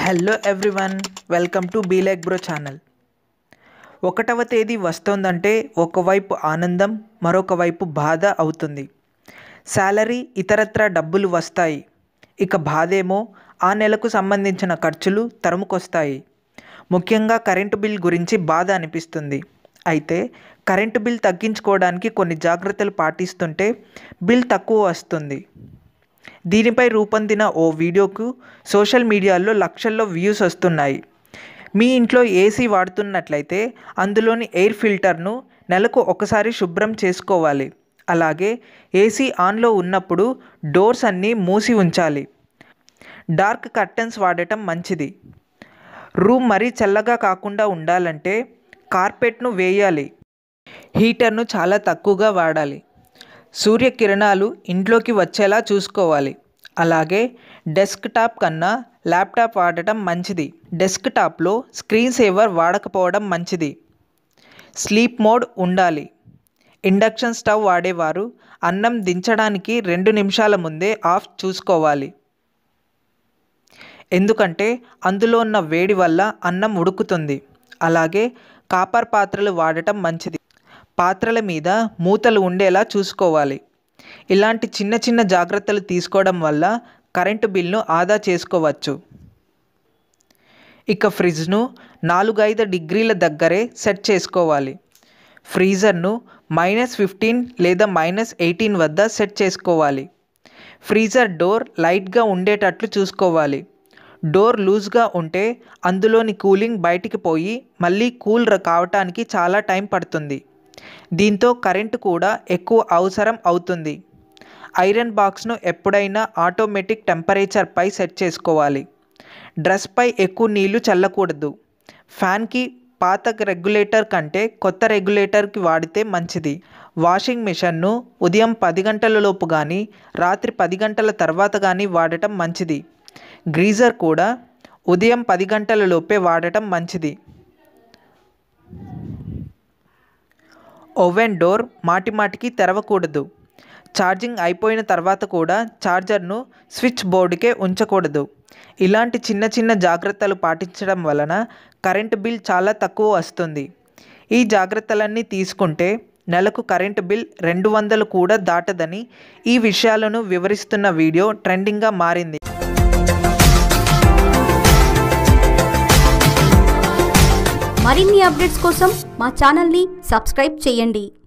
Hello everyone, welcome to be like bro channel. 1వ తేదీ వస్తోందంటే ఒకవైపు ఆనందం, మరొక వైపు బాధ అవుతుంది. శాలరీ, ఇతరత్రా డబ్బులు వస్తాయి. ఇక బాధేమో ఆ నెలకు సంబంధించిన ఖర్చులు తరుముకొస్తాయి. ముఖ్యంగా కరెంటు బిల్ గురించి బాధ అనిపిస్తుంది. అయితే కరెంటు బిల్ తగ్గించుకోవడానికి కొన్ని జాగ్రత్తలు పాటిస్తుంటే బిల్ తక్కువ వస్తుంది. దీనిపై రూపొందిన ఓ వీడియోకు సోషల్ మీడియాలో లక్షల్లో వ్యూస్ వస్తున్నాయి. మీ ఇంట్లో ఏసీ వాడుతున్నట్లయితే అందులోని ఎయిర్ ఫిల్టర్ను నెలకు ఒకసారి శుభ్రం చేసుకోవాలి. అలాగే ఏసీ ఆన్లో ఉన్నప్పుడు డోర్స్ అన్నీ మూసి ఉంచాలి. డార్క్ కర్టన్స్ వాడటం మంచిది. రూమ్ మరీ చల్లగా కాకుండా ఉండాలంటే కార్పెట్ను వేయాలి. హీటర్ను చాలా తక్కువగా వాడాలి. సూర్యకిరణాలు ఇంట్లోకి వచ్చేలా చూసుకోవాలి. అలాగే డెస్క్టాప్ కన్నా ల్యాప్టాప్ వాడటం మంచిది. డెస్క్టాప్లో స్క్రీన్ సేవర్ వాడకపోవడం మంచిది. స్లీప్ మోడ్ ఉండాలి. ఇండక్షన్ స్టవ్ వాడేవారు అన్నం దించడానికి 2 నిమిషాల ముందే ఆఫ్ చూసుకోవాలి. ఎందుకంటే అందులో ఉన్న వేడి వల్ల అన్నం ఉడుకుతుంది. అలాగే కాపర్ పాత్రలు వాడటం మంచిది. పాత్రల మీద మూతలు ఉండేలా చూసుకోవాలి. ఇలాంటి చిన్న చిన్న జాగ్రత్తలు తీసుకోవడం వల్ల కరెంటు బిల్ను ఆదా చేసుకోవచ్చు. ఇక ఫ్రిడ్జ్ను 4-5 డిగ్రీల దగ్గరే సెట్ చేసుకోవాలి. ఫ్రీజర్ను -15 లేదా -18 వద్ద సెట్ చేసుకోవాలి. ఫ్రీజర్ డోర్ లైట్గా ఉండేటట్లు చూసుకోవాలి. డోర్ లూజ్గా ఉంటే అందులోని కూలింగ్ బయటికి పోయి మళ్ళీ కూల్ కావటానికి చాలా టైం పడుతుంది. దీంతో కరెంటు కూడా ఎక్కువ అవసరం అవుతుంది. ఐరన్ బాక్స్ను ఎప్పుడైనా ఆటోమేటిక్ టెంపరేచర్పై సెట్ చేసుకోవాలి. డ్రెస్పై ఎక్కువ నీళ్లు చల్లకూడదు. ఫ్యాన్కి పాత రెగ్యులేటర్ కంటే కొత్త రెగ్యులేటర్కి వాడితే మంచిది. వాషింగ్ మిషన్ను ఉదయం 10 గంటల లోపు కానీ రాత్రి 10 గంటల తర్వాత కానీ వాడటం మంచిది. గ్రీజర్ కూడా ఉదయం 10 గంటల లోపే వాడటం మంచిది. ఓవెన్ డోర్ మాటిమాటికి తెరవకూడదు. ఛార్జింగ్ అయిపోయిన తర్వాత కూడా ఛార్జర్ను స్విచ్ బోర్డుకే ఉంచకూడదు. ఇలాంటి చిన్న చిన్న జాగ్రత్తలు పాటించడం వలన కరెంటు బిల్ చాలా తక్కువ వస్తుంది. ఈ జాగ్రత్తలన్నీ తీసుకుంటే నెలకు కరెంటు బిల్ 200 కూడా దాటదని ఈ విషయాలను వివరిస్తున్న వీడియో ట్రెండింగ్గా మారింది. మరిన్ని అప్డేట్స్ కోసం మా ఛానల్ని సబ్స్క్రైబ్ చేయండి.